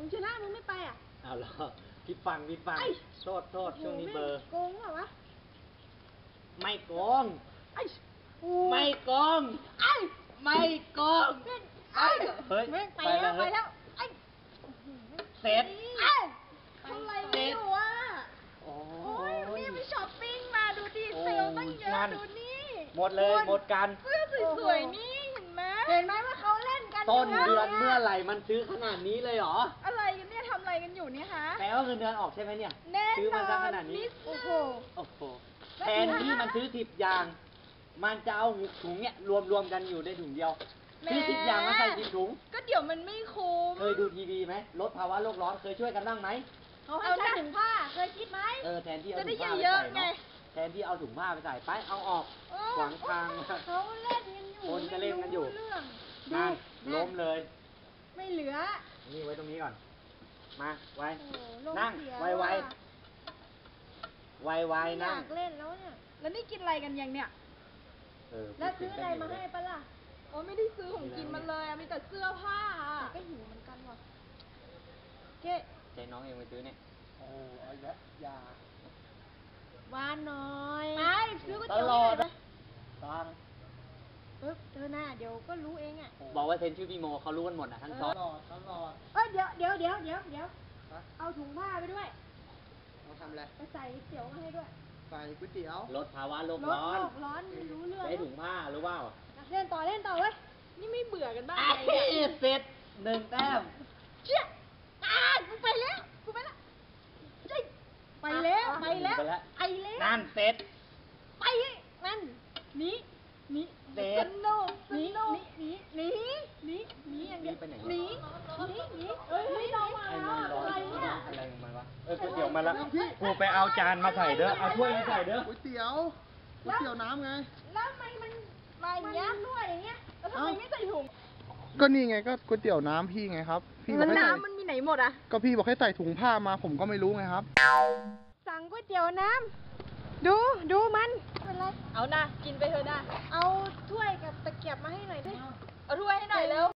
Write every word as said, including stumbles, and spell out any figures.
งชนะมึงไม่ไปอ่ะเอาเหรอพี่ฟังพี่ฟังโทษโทษช่วงนี้เบอร์โกงเหรอวะไม่โกงไม่โกงไม่โกงเฮ้ยไปแล้วไปแล้วไอ้เสร็จทำไรไม่รู้อ่ะโอ้ยนี่ไปช้อปปิ้งมาดูดิเซลตั้งเยอะดูนี่หมดเลยหมดกันเสื้อสวยๆนี่เห็นไหมเห็นไหมว่าเขาเล่นกันต้นเดือนเมื่อไหร่มันซื้อขนาดนี้เลยเหรออะไรกันเนี่ยทำอะไรกันอยู่เนี่ยคะแปลว่าเงินเดือนออกใช่ไหมเนี่ยซื้อมาซะขนาดนี้โอ้โหโอ้โหแทนที่มันซื้อสิบอย่างมันจะเอาถุงเนี่ยรวมรวมกันอยู่ในถุงเดียวซื้อสิบอย่างมาใส่สิบถุงก็เดี๋ยวมันไม่คุ้มเคยดูทีวีไหมลดภาวะโลกร้อนเคยช่วยกันบ้างไหมเขาให้ใช้ถุงผ้าเคยคิดไหมเออแทนที่เอาถุงผ้าไปใส่เนาะแทนที่เอาถุงผ้าไปใส่ไปเอาออกขวางทางเขาเล่นกันอยู่คนก็เล่นกันอยู่นั่นล้มเลยไม่เหลือนี่ไว้ตรงนี้ก่อนมาไว้นั่งไวไวไวไวนั่งอยากเล่นแล้วเนี่ยแล้วนี่กินอะไรกันยังเนี่ยแล้วซื้ออะไรมาให้ปะล่ะโอ้ไม่ได้ซื้อของกินมันเลยมีแต่เสื้อผ้าก็หิวเหมือนกันว่ะเจ๊ใจน้องเองไปซื้อเนี่ยโอ้ยละยาหวานน้อยไปซื้อก๋วยตเตี๋ยวลอดตังปึ๊บเธอหน้าเดี๋ยวก็รู้เองอ่ะบอกว่าเซนชื่อพี่โมเขารู้กันหมดนะทั้งซอสตลอดตลอดเอ้ยเดี๋ยวเดี๋ยวเดี๋ยวเดี๋ยวเดี๋ยวเอาถุงผ้าไปด้วยเราทำอะไรไปใส่เตี๋ยวมาให้ด้วยใส่ก๋วยเตี๋ยวลดภาวะโลกร้อนโลกร้อนไม่รู้เรื่องใช้ถุงผ้ารู้เปล่าเล่นต่อเล่นต่อเว้ยนี่ไม่เบื่อกันบ้างไอ้เสร็จหนึ่งแต้มเชี่ยอ่ากูไปแล้วกูไปแล้วไปแล้วไปแล้วไปแล้วนั่นเสร็จไปนั่นหนีหนีเด็ดหนีหนีหนีหนีหนีหนีอย่างเดียวหนีหนีหนีเฮ้ยเรามาอะไรเนี่ยอะไรมันวะเออก๋วยเตี๋ยวมาแล้วกูไปเอาจานมาใส่เด้อเอาถ้วยมาใส่เด้อก๋วยเตี๋ยวก๋วยเตี๋ยวน้ำไงแล้วทำไมมันมาอย่างเงี้ยด้วยอย่างเงี้ยแล้วทำไมไม่ใส่ถุงก็นี่ไงก็ก๋วยเตี๋ยวน้ำพี่ไงครับพี่บอกให้ใส่น้ำมันมีไหนหมดอ่ะก็พี่บอกให้ใส่ถุงผ้ามาผมก็ไม่รู้ไงครับสั่งก๋วยเตี๋ยวน้ำดูดูมันเป็นไรเอานะกินไปเถอะนะเอาถ้วยกับตะเกียบมาให้หน่อยดิเอาถ้วยให้หน่อยเร็ว